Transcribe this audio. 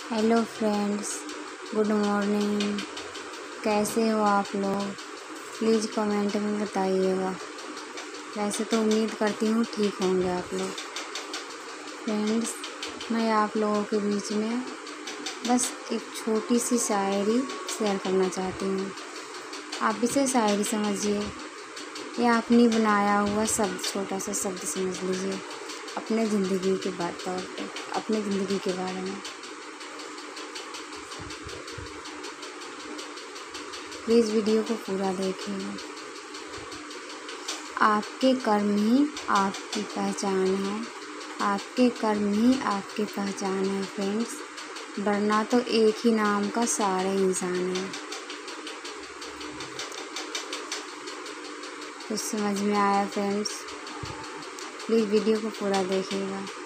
Hello friends, good morning. कैसे हो आप लोग? प्लीज़ कमेंट में बताइएगा। वैसे तो उम्मीद करती हूँ ठीक होंगे आप लोग। फ्रेंड्स, मैं आप लोगों के बीच में बस एक छोटी सी शायरी शेयर करना चाहती हूँ। आप इसे शायरी समझिए या अपनी बनाया हुआ शब्द, छोटा सा शब्द समझ लीजिए अपने ज़िंदगी के तौर पे, अपनी ज़िंदगी के बारे में। प्लीज़ वीडियो को पूरा देखिएगा। आपके कर्म ही आपकी पहचान है, आपके कर्म ही आपकी पहचान है फ्रेंड्स, वरना तो एक ही नाम का सारे इंसान हैं। कुछ समझ में आया फ्रेंड्स? प्लीज़ वीडियो को पूरा देखिएगा।